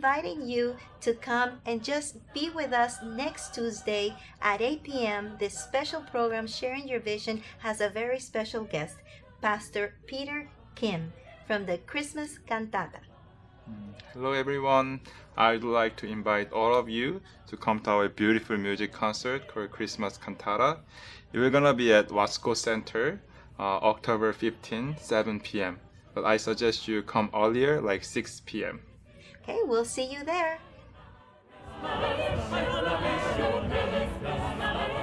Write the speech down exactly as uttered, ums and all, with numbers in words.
inviting you to come and just be with us next Tuesday at eight p m This special program, Sharing Your Vision, has a very special guest, Pastor Peter Kim from the Christmas Cantata. Hello everyone, I'd like to invite all of you to come to our beautiful music concert called Christmas Cantata. We're gonna be at Wasco Center, uh, October fifteenth, seven p m But I suggest you come earlier, like six p m Okay, we'll see you there.